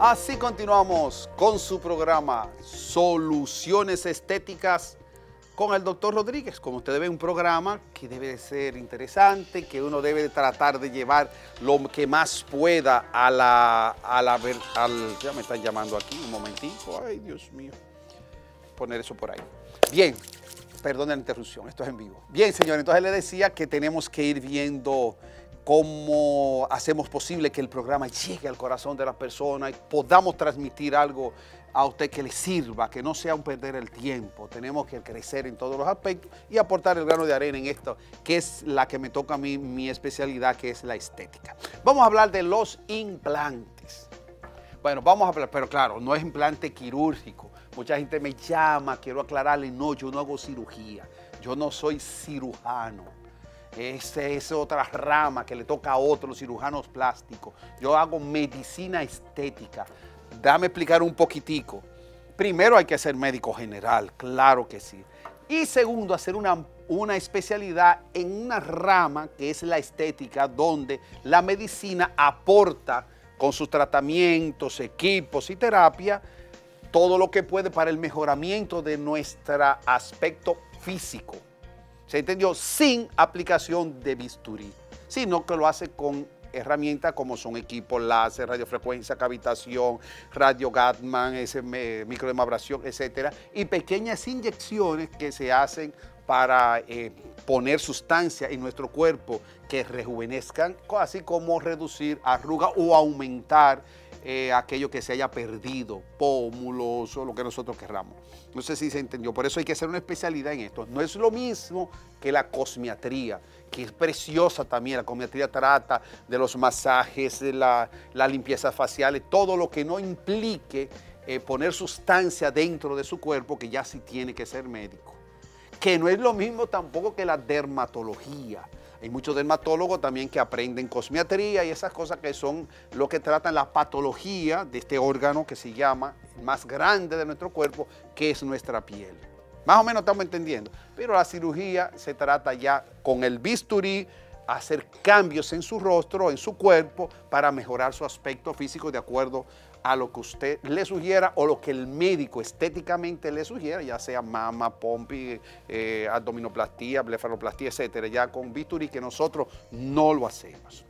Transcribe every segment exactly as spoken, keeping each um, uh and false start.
Así continuamos con su programa Soluciones Estéticas con el doctor Rodríguez. Como ustedes ven, un programa que debe ser interesante, que uno debe tratar de llevar lo que más pueda a la... A la al, ya me están llamando aquí, un momentico. Ay, Dios mío. Poner eso por ahí. Bien, perdón la interrupción, esto es en vivo. Bien, señor, entonces le decía que tenemos que ir viendo cómo hacemos posible que el programa llegue al corazón de la persona y podamos transmitir algo a usted que le sirva, que no sea un perder el tiempo. Tenemos que crecer en todos los aspectos y aportar el grano de arena en esto, que es la que me toca a mí, mi especialidad, que es la estética. Vamos a hablar de los implantes. Bueno, vamos a hablar, pero claro, no es implante quirúrgico. Mucha gente me llama, quiero aclararle, no, yo no hago cirugía, yo no soy cirujano. Esa es otra rama que le toca a otros cirujanos plásticos. Yo hago medicina estética. Dame explicar un poquitico. Primero hay que ser médico general, claro que sí. Y segundo, hacer una, una especialidad en una rama que es la estética, donde la medicina aporta con sus tratamientos, equipos y terapia, todo lo que puede para el mejoramiento de nuestro aspecto físico. ¿Se entendió? Sin aplicación de bisturí, sino que lo hace con herramientas como son equipos láser, radiofrecuencia, cavitación, radio Gatman, ese, microdermabrasión, etcétera, y pequeñas inyecciones que se hacen para eh, poner sustancia en nuestro cuerpo que rejuvenezcan, así como reducir arrugas o aumentar eh, aquello que se haya perdido, pómulos o lo que nosotros querramos. No sé si se entendió, por eso hay que hacer una especialidad en esto. No es lo mismo que la cosmiatría, que es preciosa también. La cosmiatría trata de los masajes, de la, la limpieza facial, todo lo que no implique eh, poner sustancia dentro de su cuerpo, que ya sí tiene que ser médico. Que no es lo mismo tampoco que la dermatología. Hay muchos dermatólogos también que aprenden cosmiatría y esas cosas que son lo que tratan la patología de este órgano que se llama el más grande de nuestro cuerpo, que es nuestra piel. Más o menos estamos entendiendo. Pero la cirugía se trata ya con el bisturí, hacer cambios en su rostro, en su cuerpo, para mejorar su aspecto físico de acuerdo a lo que usted le sugiera o lo que el médico estéticamente le sugiera, ya sea mama, pompi, eh, abdominoplastía, blefaroplastía, etcétera, ya con bisturí, que nosotros no lo hacemos.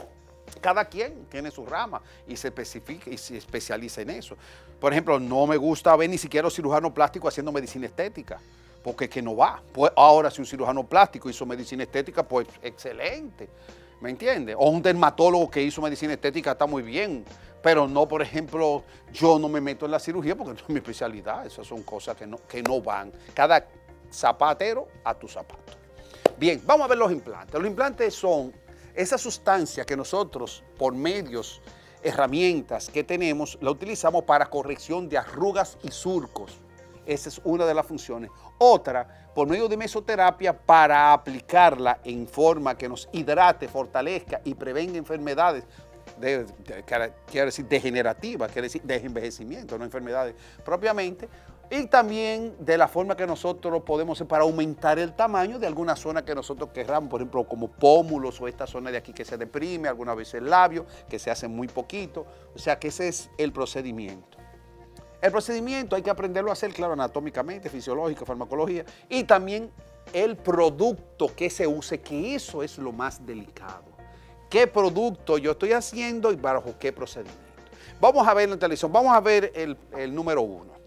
Cada quien tiene su rama y se especifica y se especializa en eso. Por ejemplo, no me gusta ver ni siquiera los cirujanos plásticos haciendo medicina estética, porque que no va. Pues ahora, si un cirujano plástico hizo medicina estética, pues excelente, ¿me entiende? O un dermatólogo que hizo medicina estética está muy bien, pero no, por ejemplo, yo no me meto en la cirugía porque no es mi especialidad. Esas son cosas que no, que no van. Cada zapatero a tu zapato. Bien, vamos a ver los implantes. Los implantes son esa sustancia que nosotros, por medios, herramientas que tenemos, la utilizamos para corrección de arrugas y surcos. Esa es una de las funciones. Otra, por medio de mesoterapia, para aplicarla en forma que nos hidrate, fortalezca y prevenga enfermedades, de, de, quiere decir degenerativas, quiere decir de envejecimiento, no enfermedades propiamente. Y también de la forma que nosotros podemos hacer para aumentar el tamaño de alguna zona que nosotros querramos, por ejemplo, como pómulos o esta zona de aquí que se deprime, algunas veces el labio, que se hace muy poquito. O sea que ese es el procedimiento. El procedimiento hay que aprenderlo a hacer, claro, anatómicamente, fisiológica, farmacología, y también el producto que se use, que eso es lo más delicado. ¿Qué producto yo estoy haciendo y bajo qué procedimiento? Vamos a ver en la televisión, vamos a ver el, el número uno.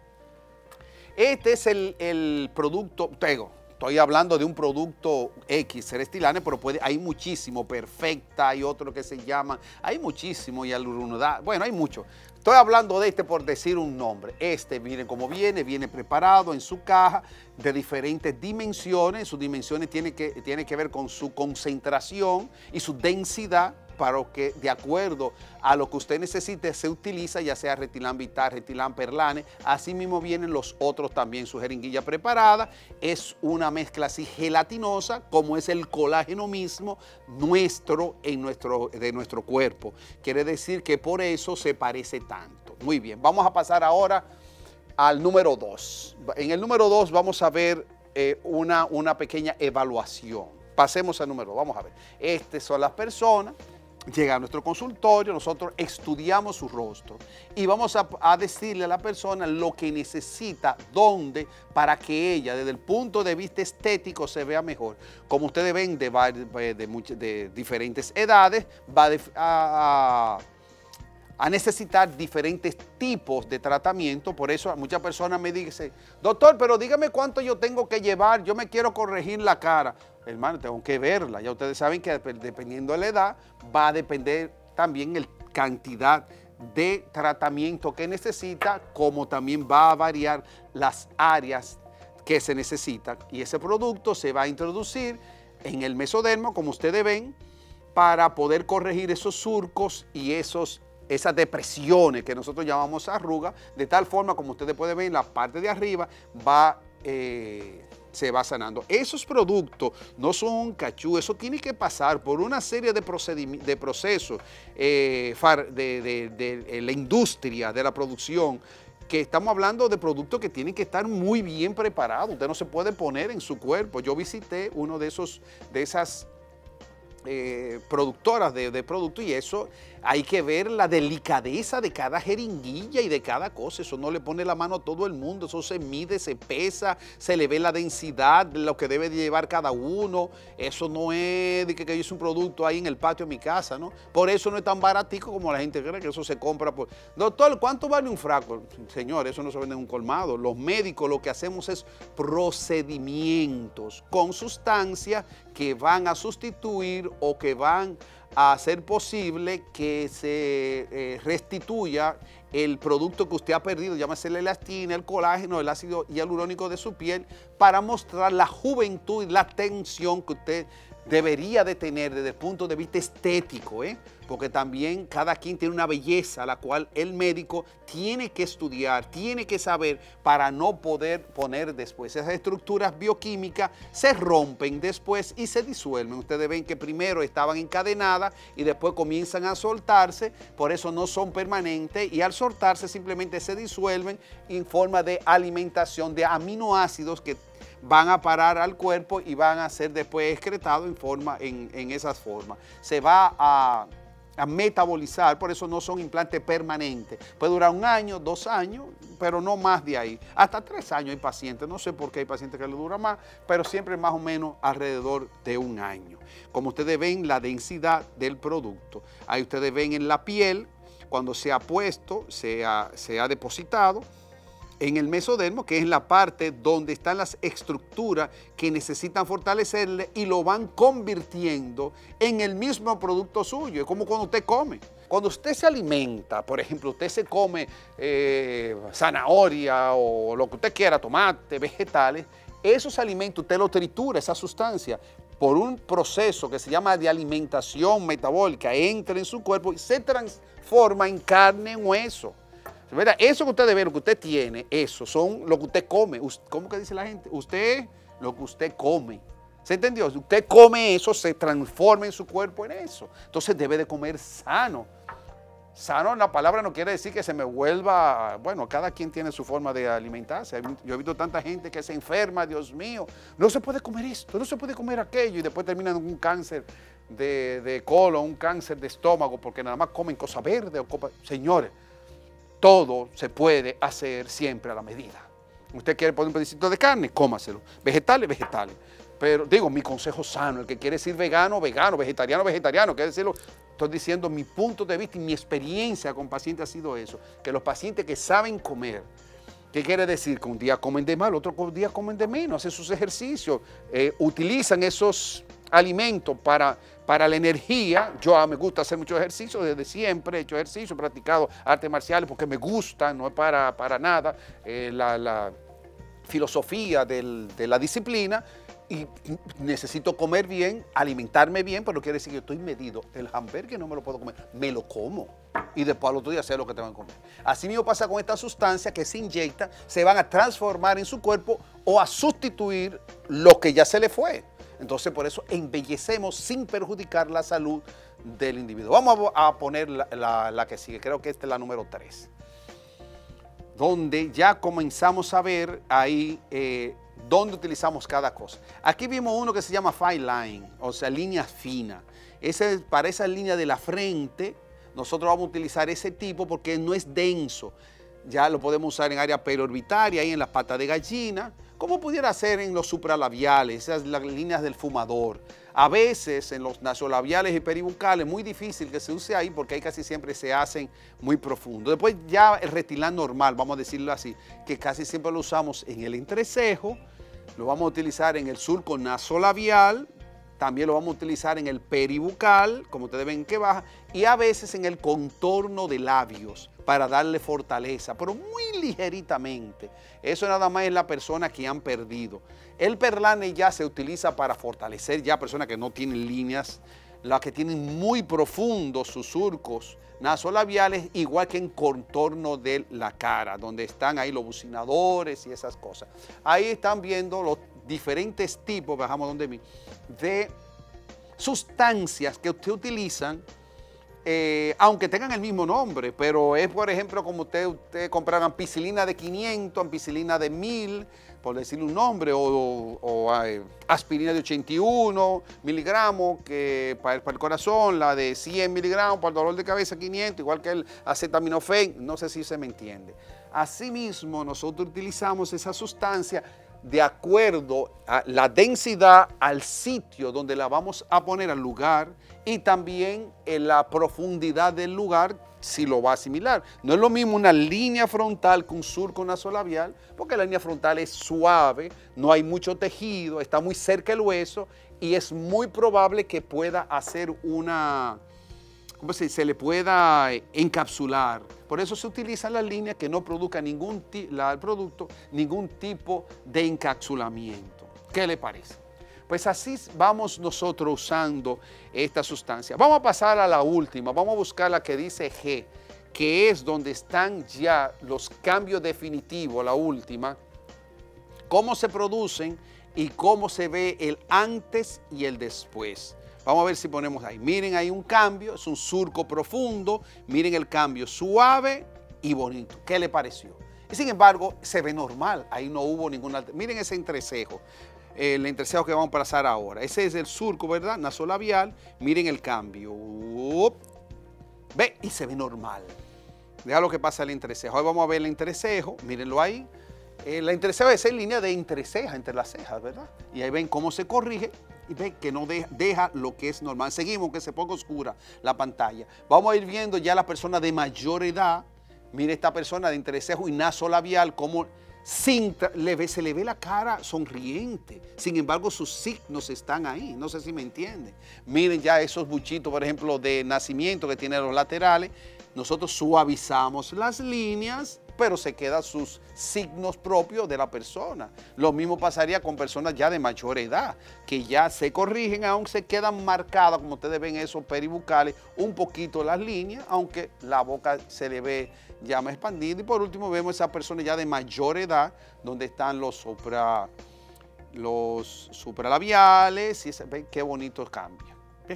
Este es el, el producto, tengo, estoy hablando de un producto X, Cerestilane, pero puede, hay muchísimo, Perfecta, hay otro que se llama, hay muchísimo, y Alurunidad, bueno, hay mucho. Estoy hablando de este por decir un nombre. Este viene como viene, viene preparado en su caja de diferentes dimensiones. Sus dimensiones tienen que, tiene que ver con su concentración y su densidad, para que de acuerdo a lo que usted necesite se utiliza, ya sea Retilán Vital, Retilán Perlane. Así mismo vienen los otros también, su jeringuilla preparada. Es una mezcla así gelatinosa, como es el colágeno mismo nuestro, en nuestro, de nuestro cuerpo. Quiere decir que por eso se parece tanto. Muy bien, vamos a pasar ahora al número dos. En el número dos vamos a ver eh, una, una pequeña evaluación. Pasemos al número dos, vamos a ver. Estas son las personas llega a nuestro consultorio, nosotros estudiamos su rostro y vamos a, a decirle a la persona lo que necesita, dónde, para que ella, desde el punto de vista estético, se vea mejor. Como ustedes ven, de, de, de, muchas, de diferentes edades, va de, a, a a necesitar diferentes tipos de tratamiento. Por eso muchas personas me dicen, doctor, pero dígame cuánto yo tengo que llevar, yo me quiero corregir la cara. Hermano, tengo que verla. Ya ustedes saben que dependiendo de la edad, va a depender también la cantidad de tratamiento que necesita, como también va a variar las áreas que se necesitan. Y ese producto se va a introducir en el mesodermo, como ustedes ven, para poder corregir esos surcos y esos esas depresiones que nosotros llamamos arrugas, de tal forma, como ustedes pueden ver, en la parte de arriba va, eh, se va sanando. Esos productos no son un cachú, eso tiene que pasar por una serie de, de procesos eh, de, de, de, de la industria, de la producción, que estamos hablando de productos que tienen que estar muy bien preparados. Usted no se puede poner en su cuerpo. Yo visité uno de esos, de esas Eh, productoras de, de productos y eso hay que ver la delicadeza de cada jeringuilla y de cada cosa. Eso no le pone la mano a todo el mundo, eso se mide, se pesa, se le ve la densidad de lo que debe de llevar cada uno. Eso no es de que, que yo hice un producto ahí en el patio de mi casa, ¿no? Por eso no es tan baratico como la gente cree, que eso se compra por... Doctor, ¿cuánto vale un frasco? Señor, eso no se vende en un colmado. Los médicos lo que hacemos es procedimientos con sustancias que van a sustituir o que van a hacer posible que se eh, restituya el producto que usted ha perdido, llámese la elastina, el colágeno, el ácido hialurónico de su piel, para mostrar la juventud y la tensión que usted debería de tener desde el punto de vista estético, ¿eh? Porque también cada quien tiene una belleza a la cual el médico tiene que estudiar, tiene que saber para no poder poner después. Esas estructuras bioquímicas se rompen después y se disuelven. Ustedes ven que primero estaban encadenadas y después comienzan a soltarse, por eso no son permanentes y al soltarse simplemente se disuelven en forma de alimentación de aminoácidos que van a parar al cuerpo y van a ser después excretados en, forma, en, en esas formas. Se va a, a metabolizar, por eso no son implantes permanentes. Puede durar un año, dos años, pero no más de ahí. Hasta tres años hay pacientes, no sé por qué hay pacientes que le duran más, pero siempre más o menos alrededor de un año. Como ustedes ven, la densidad del producto. Ahí ustedes ven en la piel, cuando se ha puesto, se ha, se ha depositado, en el mesodermo, que es la parte donde están las estructuras que necesitan fortalecerle y lo van convirtiendo en el mismo producto suyo. Es como cuando usted come. Cuando usted se alimenta, por ejemplo, usted se come eh, zanahoria o lo que usted quiera, tomate, vegetales, esos alimentos usted los tritura, esa sustancia, por un proceso que se llama de alimentación metabólica, entra en su cuerpo y se transforma en carne, en hueso. ¿Verdad? Eso que usted ve, lo que usted tiene, eso son lo que usted come. ¿Cómo que dice la gente? Usted, lo que usted come. ¿Se entendió? Usted come eso, se transforma en su cuerpo en eso. Entonces debe de comer sano. Sano, la palabra no quiere decir que se me vuelva, bueno, cada quien tiene su forma de alimentarse. Yo he visto tanta gente que se enferma, Dios mío, no se puede comer esto, no se puede comer aquello, y después terminan con un cáncer de, de colon, un cáncer de estómago, porque nada más comen cosa verde o cosa... Señores, todo se puede hacer siempre a la medida. Usted quiere poner un pedacito de carne, cómaselo. Vegetales, vegetales. Pero digo, mi consejo sano, el que quiere decir vegano, vegano, vegetariano, vegetariano, quiere decirlo. Estoy diciendo mi punto de vista y mi experiencia con pacientes ha sido eso. Que los pacientes que saben comer, ¿qué quiere decir? Que un día comen de más, otro día comen de menos, hacen sus ejercicios, eh, utilizan esos alimentos para, para la energía. Yo ah, me gusta hacer mucho ejercicio, desde siempre he hecho ejercicio, he practicado artes marciales porque me gusta, no es para, para nada eh, la, la filosofía del, de la disciplina. Y necesito comer bien, alimentarme bien, pero no quiere decir que yo estoy medido. El hamburgues no me lo puedo comer, me lo como. Y después al otro día sé lo que tengo que comer. Así mismo pasa con estas sustancias que se inyectan, se van a transformar en su cuerpo o a sustituir lo que ya se le fue. Entonces por eso embellecemos sin perjudicar la salud del individuo. Vamos a poner la, la, la que sigue, creo que esta es la número tres. Donde ya comenzamos a ver ahí... Eh, dónde utilizamos cada cosa. Aquí vimos uno que se llama fine line, o sea, línea fina. Ese, para esa línea de la frente, nosotros vamos a utilizar ese tipo porque no es denso. Ya lo podemos usar en área periorbitaria, ahí en las patas de gallina, como pudiera ser en los supralabiales, esas las líneas del fumador. A veces en los nasolabiales y peribucales, muy difícil que se use ahí porque ahí casi siempre se hacen muy profundos. Después ya el Restylan normal, vamos a decirlo así, que casi siempre lo usamos en el entrecejo, lo vamos a utilizar en el surco nasolabial, también lo vamos a utilizar en el peribucal, como ustedes ven que baja, y a veces en el contorno de labios para darle fortaleza, pero muy ligeritamente. Eso nada más es la persona que han perdido. El Perlane ya se utiliza para fortalecer ya personas que no tienen líneas, las que tienen muy profundos sus surcos nasolabiales, igual que en contorno de la cara, donde están ahí los bucinadores y esas cosas. Ahí están viendo los diferentes tipos, bajamos donde mí, de sustancias que usted utilizan, eh, aunque tengan el mismo nombre, pero es, por ejemplo, como usted, usted comprara ampicilina de quinientos, ampicilina de mil, por decirle un nombre, o, o, o eh, aspirina de ochenta y uno miligramos que para el, para el corazón, la de cien miligramos para el dolor de cabeza quinientos, igual que el acetaminofén, no sé si se me entiende. Asimismo, nosotros utilizamos esa sustancia de acuerdo a la densidad, al sitio donde la vamos a poner, al lugar, y también en la profundidad del lugar, si lo va a asimilar. No es lo mismo una línea frontal que un surco nasolabial, porque la línea frontal es suave, no hay mucho tejido, está muy cerca del hueso y es muy probable que pueda hacer una, ¿cómo se dice? Se le pueda encapsular. Por eso se utilizan las líneas que no produzcan ningún la, el producto, ningún tipo de encapsulamiento. ¿Qué le parece? Pues así vamos nosotros usando esta sustancia. Vamos a pasar a la última, vamos a buscar la que dice G, que es donde están ya los cambios definitivos, la última, cómo se producen y cómo se ve el antes y el después. Vamos a ver si ponemos ahí. Miren, hay un cambio, es un surco profundo. Miren el cambio, suave y bonito. ¿Qué le pareció? Y sin embargo, se ve normal. Ahí no hubo ninguna... Miren ese entrecejo. El entrecejo que vamos a pasar ahora. Ese es el surco, ¿verdad? Nasolabial. Miren el cambio. Up. Ve, y se ve normal. Deja lo que pasa el entrecejo. Hoy vamos a ver el entrecejo. Mírenlo ahí. Eh, la entrecejo es en línea de entreceja, entre las cejas, ¿verdad? Y ahí ven cómo se corrige. Y ve que no deja, deja lo que es normal. Seguimos, que se ponga oscura la pantalla. Vamos a ir viendo ya la persona de mayor edad. Mire esta persona de entrecejo y nasolabial, como sin, le ve, se le ve la cara sonriente. Sin embargo, sus signos están ahí. No sé si me entienden. Miren ya esos buchitos, por ejemplo, de nacimiento que tienen los laterales. Nosotros suavizamos las líneas, pero se quedan sus signos propios de la persona. Lo mismo pasaría con personas ya de mayor edad, que ya se corrigen, aunque se quedan marcadas, como ustedes ven esos peribucales, un poquito las líneas, aunque la boca se le ve ya más expandida. Y por último vemos esa persona ya de mayor edad, donde están los, supra, los supralabiales, y se ven qué bonitos cambios.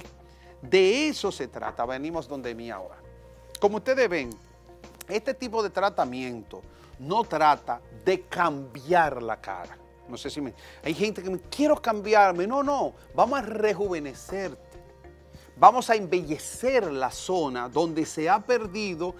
De eso se trata, venimos donde mí ahora. Como ustedes ven, este tipo de tratamiento no trata de cambiar la cara. No sé si me... Hay gente que me quiero cambiarme. No, no. Vamos a rejuvenecerte. Vamos a embellecer la zona donde se ha perdido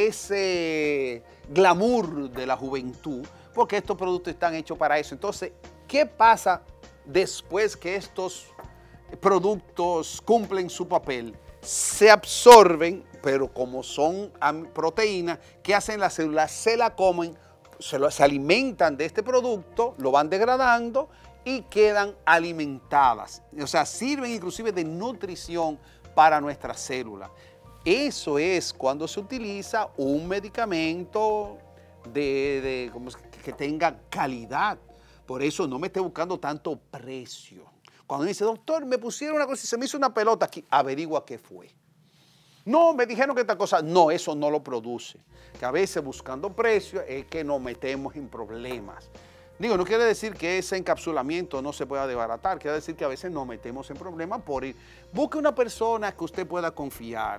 ese glamour de la juventud, porque estos productos están hechos para eso. Entonces, ¿qué pasa después que estos productos cumplen su papel? Se absorben, pero como son proteínas, ¿qué hacen las células? Se la comen, se, lo, se alimentan de este producto, lo van degradando y quedan alimentadas. O sea, sirven inclusive de nutrición para nuestras células. Eso es cuando se utiliza un medicamento de, de, como que tenga calidad. Por eso no me esté buscando tanto precio. Cuando me dice, doctor, me pusieron una cosa y se me hizo una pelota aquí, averigua qué fue. No, me dijeron que esta cosa, no, eso no lo produce. Que a veces buscando precio es que nos metemos en problemas. Digo, no quiere decir que ese encapsulamiento no se pueda desbaratar, quiere decir que a veces nos metemos en problemas por ir. Busque una persona que usted pueda confiar,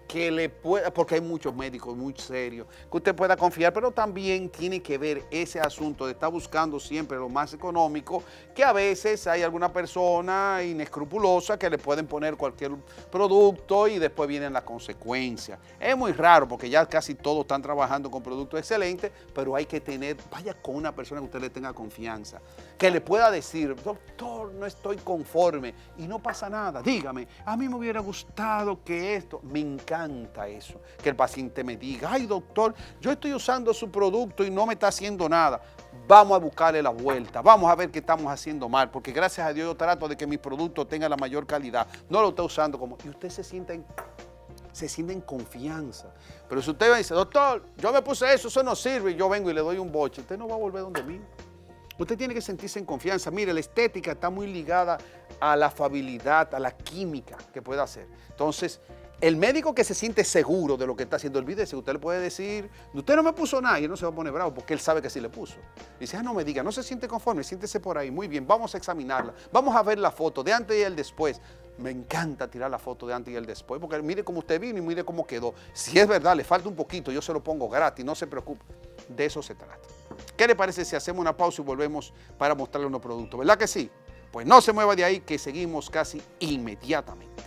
que le pueda, porque hay muchos médicos muy serios, que usted pueda confiar, pero también tiene que ver ese asunto de estar buscando siempre lo más económico, que a veces hay alguna persona inescrupulosa que le pueden poner cualquier producto y después vienen las consecuencias. Es muy raro porque ya casi todos están trabajando con productos excelentes, pero hay que tener, vaya con una persona que usted le tenga confianza, que le pueda decir, doctor, no estoy conforme y no pasa nada, dígame, a mí me hubiera gustado que esto, me encanta eso, que el paciente me diga, ay doctor, yo estoy usando su producto y no me está haciendo nada, vamos a buscarle la vuelta, vamos a ver qué estamos haciendo mal, porque gracias a Dios yo trato de que mi producto tenga la mayor calidad, no lo estoy usando como, y usted se sienta en, se siente en confianza, pero si usted me dice, doctor, yo me puse eso, eso no sirve, y yo vengo y le doy un boche, usted no va a volver donde mí. Usted tiene que sentirse en confianza. Mire, la estética está muy ligada a la afabilidad, a la química que puede hacer. Entonces, el médico que se siente seguro de lo que está haciendo, olvídese, usted le puede decir, usted no me puso nada, y él no se va a poner bravo porque él sabe que sí le puso. Dice, ah, no me diga, no se siente conforme, siéntese por ahí, muy bien, vamos a examinarla, vamos a ver la foto de antes y el después. Me encanta tirar la foto de antes y el después, porque mire cómo usted vino y mire cómo quedó. Si es verdad, le falta un poquito, yo se lo pongo gratis, no se preocupe. De eso se trata. ¿Qué le parece si hacemos una pausa y volvemos para mostrarle unos productos? ¿Verdad que sí? Pues no se mueva de ahí, que seguimos casi inmediatamente.